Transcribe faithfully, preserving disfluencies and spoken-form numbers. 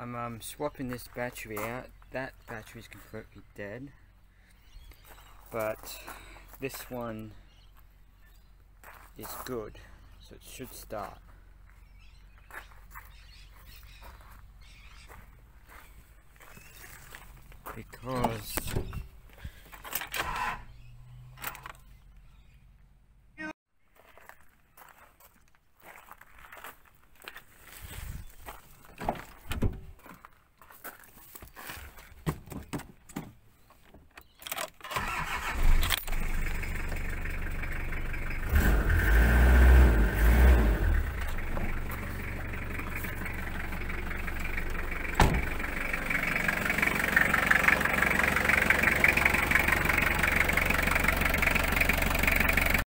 I'm um, swapping this battery out. That battery is completely dead, but this one is good, so it should start. Because